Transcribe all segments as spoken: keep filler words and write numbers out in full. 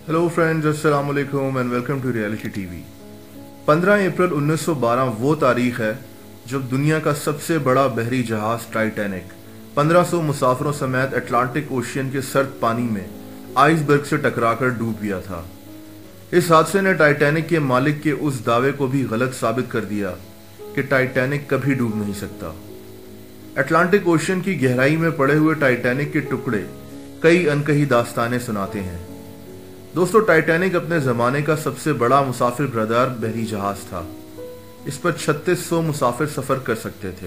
Hello friends, अस्सलाम वालेकुम and welcome to reality TV. पंद्रह अप्रैल उन्नीस सौ बारह वो तारीख है जब दुनिया का सबसे बड़ा बहरी जहाज टाइटैनिक पंद्रह सौ मुसाफिरों समेत अटलांटिक ओशियन के सर्द पानी में आइसबर्ग से टकराकर डूब गया था। इस हादसे ने टाइटैनिक के मालिक के उस दावे को भी गलत साबित कर दिया कि टाइटैनिक कभी डूब नहीं सकता। अटलांटिक ओशियन की गहराई में पड़े हुए टाइटैनिक के टुकड़े कई अनकही दास्तानें सुनाते हैं। दोस्तों, टाइटैनिक अपने जमाने का सबसे बड़ा मुसाफिर बरदार बहरी जहाज था। इस पर छत्तीस सौ मुसाफिर सफर कर सकते थे।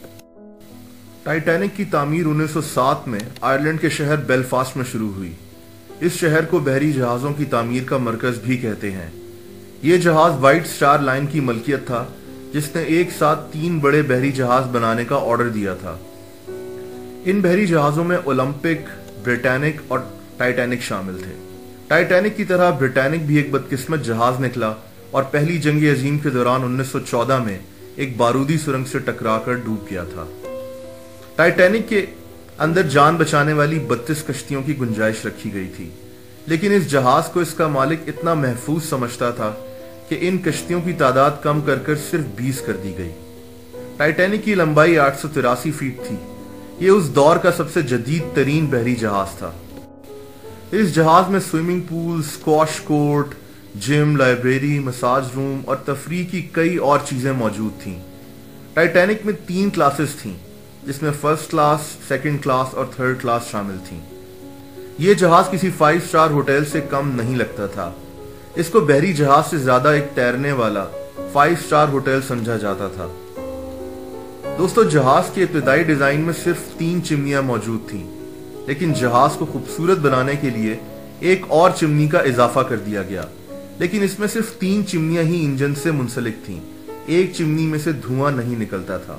टाइटैनिक की तामीर उन्नीस सौ सात में आयरलैंड के शहर बेलफास्ट में शुरू हुई। इस शहर को बहरी जहाजों की तामीर का मरकज भी कहते हैं। ये जहाज व्हाइट स्टार लाइन की मलकियत था, जिसने एक साथ तीन बड़े बहरी जहाज बनाने का ऑर्डर दिया था। इन बहरी जहाजों में ओलंपिक, ब्रिटानिक और टाइटैनिक शामिल थे। टाइटैनिक की तरह ब्रिटानिक भी एक बदकिस्मत जहाज निकला और पहली जंग अजीम के दौरान उन्नीस सौ चौदह में एक बारूदी सुरंग से टकराकर डूब गया था। टाइटैनिक के अंदर जान बचाने वाली बत्तीस कश्तियों की गुंजाइश रखी गई थी, लेकिन इस जहाज को इसका मालिक इतना महफूज समझता था कि इन कश्तियों की तादाद कम कर कर सिर्फ बीस कर दी गई। टाइटैनिक की लंबाई आठ सौ तिरासी फीट थी। ये उस दौर का सबसे जदीद तरीन बहरी जहाज था। इस जहाज में swimming pool, squash court, gym, library, massage room और तफरीह की कई और चीजें मौजूद थीं। टाइटैनिक में तीन क्लासेस थीं, जिसमें फर्स्ट क्लास, सेकंड क्लास और थर्ड क्लास शामिल थीं। यह जहाज किसी फाइव स्टार होटल से कम नहीं लगता था। इसको बहरी जहाज से ज्यादा एक तैरने वाला फाइव स्टार होटल समझा जाता था। दोस्तों, जहाज के इब्तदाई डिजाइन में सिर्फ तीन चिमनियां मौजूद थीं, लेकिन जहाज को खूबसूरत बनाने के लिए एक और चिमनी का इजाफा कर दिया गया। लेकिन इसमें सिर्फ तीन चिमनियां ही इंजन से मुंसलिक थीं। एक चिमनी में से धुआं नहीं निकलता था।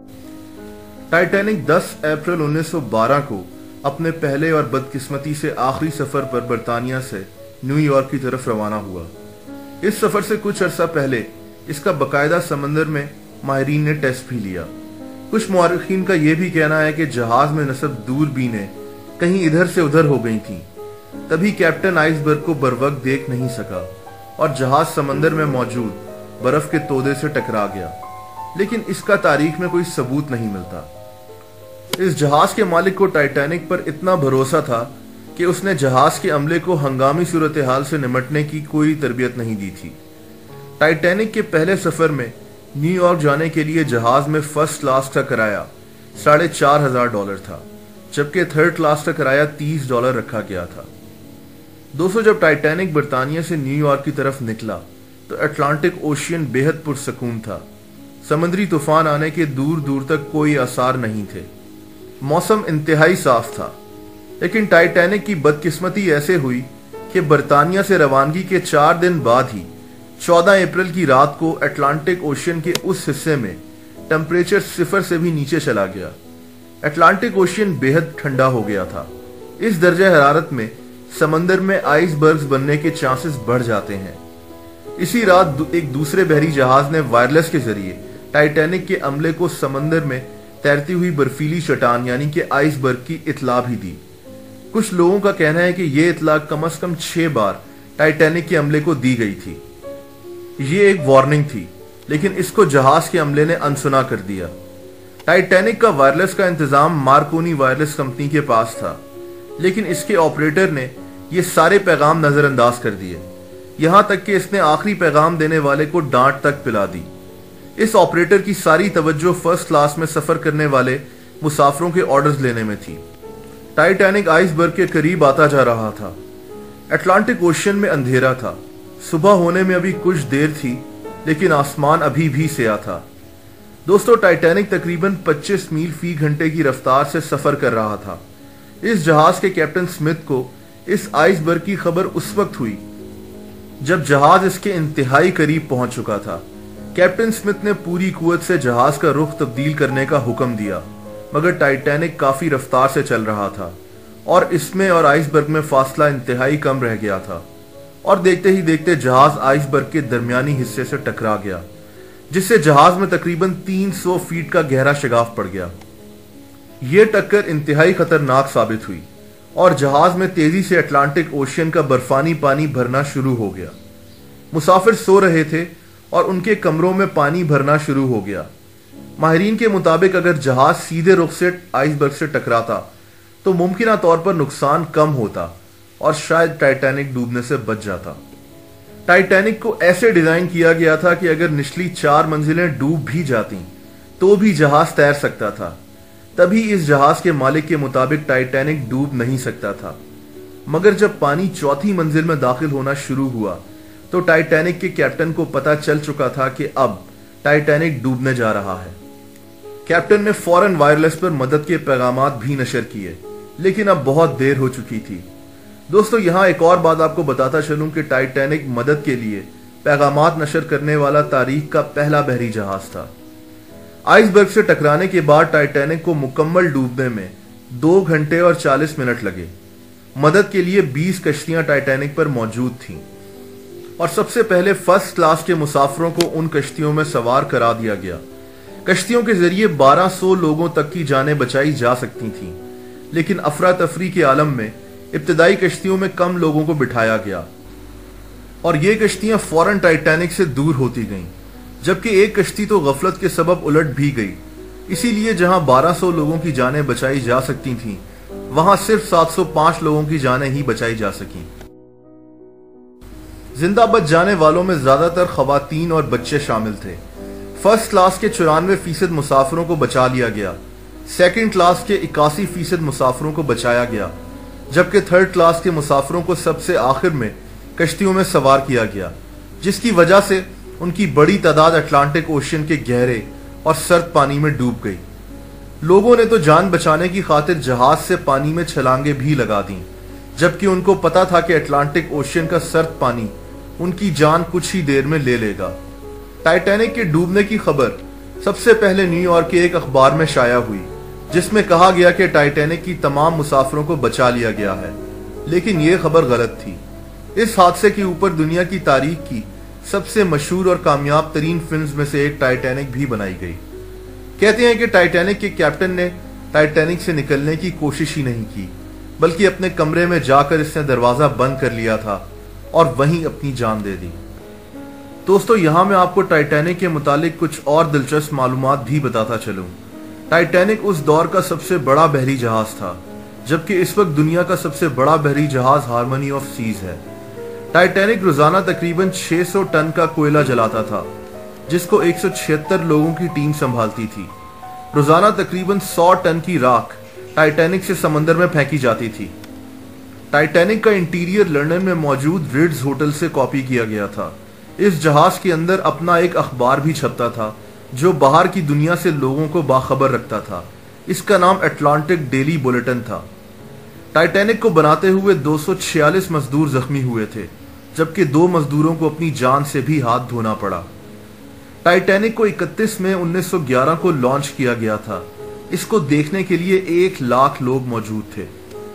टाइटैनिक दस अप्रैल उन्नीस सौ बारह को अपने पहले और बदकिस्मती से आखिरी सफर पर बर्तानिया से न्यूयॉर्क की तरफ रवाना हुआ। इस सफर से कुछ अरसा पहले इसका बकायदा समंदर में माहिरीन ने टेस्ट भी लिया। कुछ मुआरिखीन का यह भी कहना है कि जहाज में नस्ब दूरबीनें कहीं इधर से उधर हो गई थीं। तभी कैप्टन आइसबर्ग को बरवक्त देख नहीं सका और जहाज समंदर में मौजूद बर्फ के तोदे से टकरा गया, लेकिन इसका तारीख में कोई सबूत नहीं मिलता। इस जहाज के मालिक को टाइटैनिक पर इतना भरोसा था कि उसने जहाज के अमले को हंगामी सूरत हाल से निमटने की कोई तरबियत नहीं दी थी। टाइटैनिक के पहले सफर में न्यूयॉर्क जाने के लिए जहाज में फर्स्ट क्लास का किराया साढ़े चार हजार डॉलर था, जबकि थर्ड क्लास का किराया तीस डॉलर रखा गया था। दोस्तों, जब टाइटैनिक बर्तानिया से न्यूयॉर्क की तरफ निकला तो अटलांटिक ओशियन बेहद पुरसकून था। समुद्री तूफान आने के दूर दूर तक कोई आसार नहीं थे। मौसम इंतहाई साफ था, लेकिन टाइटैनिक की बदकिस्मती ऐसे हुई कि बर्तानिया से रवानगी के चार दिन बाद ही चौदह अप्रैल की रात को अटलांटिक ओशियन के उस हिस्से में टेम्परेचर सिफर से भी नीचे चला गया। अटलांटिक ओशियन बेहद ठंडा हो गया था। इस दर्जे हरारत में समंदर में आइसबर्ग्स बनने के चांसेस बढ़ जाते हैं। इसी रात एक दूसरे बहरी जहाज ने वायरलेस के जरिए टाइटैनिक के अमले को समंदर में तैरती हुई बर्फीली चट्टान यानी कि आइसबर्ग की इतला भी दी। कुछ लोगों का कहना है कि यह इतला कम अज कम छह बार टाइटैनिक के अमले को दी गई थी। ये एक वार्निंग थी, लेकिन इसको जहाज के अमले ने अनसुना कर दिया। टाइटैनिक का वायरलेस का इंतजाम मार्कोनी वायरलेस कंपनी के पास था, लेकिन इसके ऑपरेटर ने ये सारे पैगाम नजरअंदाज कर दिए। यहां तक कि इसने आखिरी पैगाम देने वाले को डांट तक पिला दी। इस ऑपरेटर की सारी तवज्जो फर्स्ट क्लास में सफर करने वाले मुसाफिरों के ऑर्डर्स लेने में थी। टाइटैनिक आइसबर्ग के करीब आता जा रहा था। अटलांटिक ओशियन में अंधेरा था। सुबह होने में अभी कुछ देर थी, लेकिन आसमान अभी भी स्याह था। दोस्तों, टाइटैनिक तकरीबन पच्चीस मील फी घंटे की रफ्तार से सफर कर रहा था। इस जहाज के कैप्टन स्मिथ को इस आइसबर्ग की खबर उस वक्त हुई जब जहाज इसके इंतहाई करीब पहुंच चुका था। कैप्टन स्मिथ ने पूरी कुव्वत से जहाज का रुख तब्दील करने का हुक्म दिया, मगर टाइटैनिक काफी रफ्तार से चल रहा था और इसमें और आइसबर्ग में फासला इंतहाई कम रह गया था। और देखते ही देखते जहाज आइसबर्ग के दरमियानी हिस्से से टकरा गया, जिससे जहाज में तकरीबन तीन सौ फीट का गहरा शगाफ पड़ गया। यह टक्कर इंतहाई खतरनाक साबित हुई اور جہاز میں تیزی سے اٹلانٹک اوشین کا برفانی پانی بھرنا شروع ہو گیا۔ مسافر سو رہے تھے اور ان کے کمروں میں پانی بھرنا شروع ہو گیا۔ ماہرین کے مطابق اگر جہاز سیدھے رخ سے آئس برگ سے ٹکراتا تو ممکنہ طور پر نقصان کم ہوتا اور شاید ٹائٹینک ڈوبنے سے بچ جاتا۔ ٹائٹینک کو ایسے ڈیزائن کیا گیا تھا کہ اگر نچلی چار منزلیں ڈوب بھی جاتی تو بھی جہاز تیر سکتا تھا۔ تبھی اس جہاز کے مالک کے مطابق ٹائٹینک ڈوب نہیں سکتا تھا، مگر جب پانی چوتھی منزل میں داخل ہونا شروع ہوا تو ٹائٹینک کے کیپٹن کو پتا چل چکا تھا کہ اب ٹائٹینک ڈوبنے جا رہا ہے۔ کیپٹن نے فوراً وائرلیس پر مدد کے پیغامات بھی نشر کیے، لیکن اب بہت دیر ہو چکی تھی۔ دوستو، یہاں ایک اور بات آپ کو بتاتا چلوں کہ ٹائٹینک مدد کے لیے پیغامات نشر کرنے والا تاریخ کا پہلا بحری جہاز تھا۔ آئس برگ سے ٹکرانے کے بعد ٹائٹینک کو مکمل ڈوبنے میں دو گھنٹے اور چالیس منٹ لگے۔ مدد کے لیے بیس کشتیاں ٹائٹینک پر موجود تھیں اور سب سے پہلے فرسٹ کلاس کے مسافروں کو ان کشتیوں میں سوار کرا دیا گیا۔ کشتیوں کے ذریعے بارہ سو لوگوں تک کی جانیں بچائی جا سکتی تھیں، لیکن افراتفری کے عالم میں ابتدائی کشتیوں میں کم لوگوں کو بٹھایا گیا اور یہ کشتیاں فوراً ٹائٹینک سے دور ہوتی گئیں، جبکہ ایک کشتی تو غفلت کے سبب الٹ بھی گئی۔ اسی لیے جہاں بارہ سو لوگوں کی جانیں بچائی جا سکتی تھیں، وہاں صرف سات سو پانچ لوگوں کی جانیں ہی بچائی جا سکیں۔ زندہ بچ جانے والوں میں زیادہ تر خواتین اور بچے شامل تھے۔ فرسٹ کلاس کے چورانوے فیصد مسافروں کو بچا لیا گیا، سیکنڈ کلاس کے اکاسی فیصد مسافروں کو بچایا گیا، جبکہ تھرڈ کلاس کے مسافروں کو سب سے آخر میں کشتیوں میں سوار کیا گیا، جس کی وجہ سے ان کی بڑی تعداد اٹلانٹک اوشین کے گہرے اور سرد پانی میں ڈوب گئی۔ لوگوں نے تو جان بچانے کی خاطر جہاز سے پانی میں چھلانگیں بھی لگا دیں، جبکہ ان کو پتا تھا کہ اٹلانٹک اوشین کا سرد پانی ان کی جان کچھ ہی دیر میں لے لے گا۔ ٹائٹینک کے ڈوبنے کی خبر سب سے پہلے نیو یارک کے ایک اخبار میں شائع ہوئی، جس میں کہا گیا کہ ٹائٹینک کی تمام مسافروں کو بچا لیا گیا ہے، لیکن یہ خبر غلط تھی۔ اس حادثے کے اوپر دنیا کی تاریخ کی سب سے مشہور اور کامیاب ترین فلمز میں سے ایک ٹائٹینک بھی بنائی گئی۔ کہتے ہیں کہ ٹائٹینک کے کیپٹن نے ٹائٹینک سے نکلنے کی کوشش ہی نہیں کی، بلکہ اپنے کمرے میں جا کر اس نے دروازہ بند کر لیا تھا اور وہیں اپنی جان دے دی۔ دوستو، یہاں میں آپ کو ٹائٹینک کے متعلق کچھ اور دلچسپ معلومات بھی بتاتا چلوں۔ ٹائٹینک اس دور کا سب سے بڑا بحری جہاز تھا، جبکہ اس وقت دنیا کا سب سے بڑا بحری جہاز ہارمونی آف سیز ہے۔ ٹائٹینک روزانہ تقریباً چھ سو ٹن کا کوئلہ جلاتا تھا، جس کو ایک سو چھہتر لوگوں کی ٹیم سنبھالتی تھی۔ روزانہ تقریباً سو ٹن کی راکھ ٹائٹینک سے سمندر میں پھینکی جاتی تھی۔ ٹائٹینک کا انٹیریئر لندن میں موجود ریڈز ہوٹل سے کاپی کیا گیا تھا۔ اس جہاز کے اندر اپنا ایک اخبار بھی چھپتا تھا جو باہر کی دنیا سے لوگوں کو باخبر رکھتا تھا۔ اس کا نام اٹلانٹک ڈیلی بلیٹن تھا۔ ٹائٹینک کو بناتے ہوئے دو سو چھیالیس مزدور زخمی ہوئے تھے، جبکہ دو مزدوروں کو اپنی جان سے بھی ہاتھ دھونا پڑا۔ ٹائٹینک کو اکتیس مئی انیس سو گیارہ کو لانچ کیا گیا تھا۔ اس کو دیکھنے کے لیے ایک لاکھ لوگ موجود تھے۔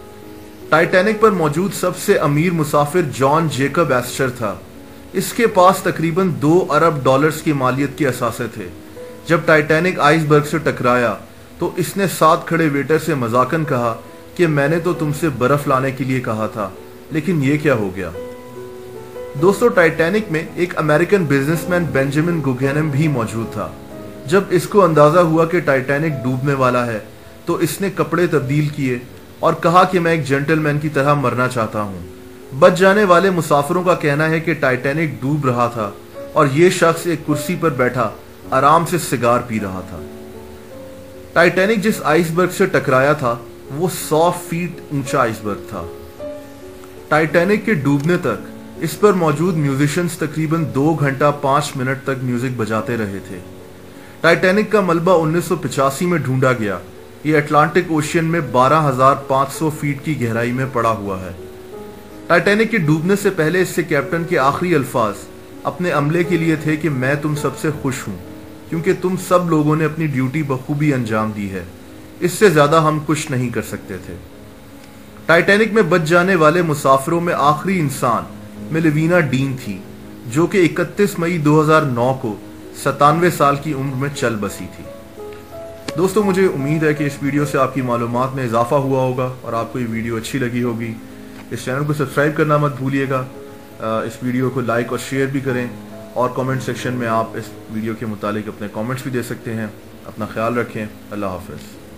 ٹائٹینک پر موجود سب سے امیر مسافر جان جیکب ایسچر تھا۔ اس کے پاس تقریباً دو ارب ڈالرز کی مالیت کے اثاثے تھے۔ جب ٹائٹینک آئس برگ سے ٹکرایا تو اس نے ساتھ کھڑے ویٹر سے مذاقن کہا کہ میں نے تو تم سے برف لانے کے لیے کہا تھا، لیکن یہ کیا ہو گیا۔ دوستو، ٹائٹینک میں ایک امریکن بزنس مین بینجامن گوگینم بھی موجود تھا۔ جب اس کو اندازہ ہوا کہ ٹائٹینک ڈوبنے والا ہے تو اس نے کپڑے تبدیل کیے اور کہا کہ میں ایک جنٹل مین کی طرح مرنا چاہتا ہوں۔ بچ جانے والے مسافروں کا کہنا ہے کہ ٹائٹینک ڈوب رہا تھا اور یہ شخص ایک کرسی پر بیٹھا آرام سے سگار پی رہا تھا۔ ٹائٹینک جس آئس برگ سے ٹکرایا تھا وہ سو فیٹ اونچا آئس برگ تھا۔ ٹائٹینک کے ڈوبنے تک اس پر موجود میوزیشنز تقریباً دو گھنٹہ پانچ منٹ تک میوزک بجاتے رہے تھے۔ ٹائٹینک کا ملبہ انیس سو پچاسی میں ڈھونڈا گیا۔ یہ اٹلانٹک اوشین میں بارہ ہزار پانچ سو فیٹ کی گہرائی میں پڑا ہوا ہے۔ ٹائٹینک کے ڈوبنے سے پہلے اس سے کیپٹن کے آخری الفاظ اپنے عملے کے لیے تھے کہ میں تم سب سے خوش ہوں کیونکہ تم سب لوگوں نے اپنی ڈیوٹی بخوبی انجام دی ہے۔ اس سے زیادہ ہم کچھ نہیں کر سکتے تھے۔ ٹائٹینک میں بچ جانے والے مسافروں میں آخری انسان میلوینا ڈین تھی، جو کہ اکتیس مئی دو ہزار نو کو ستانوے سال کی عمر میں چل بسی تھی۔ دوستوں مجھے امید ہے کہ اس ویڈیو سے آپ کی معلومات میں اضافہ ہوا ہوگا اور آپ کو یہ ویڈیو اچھی لگی ہوگی. اس چینل کو سبسکرائب کرنا مت بھولیے گا. اس ویڈیو کو لائک اور شیئر بھی کریں اور کامنٹ سیکشن میں آپ اس ویڈیو کے متعلق اپنے کامنٹس بھی دے سکتے ہیں. اپنا خیال رکھیں. اللہ حافظ.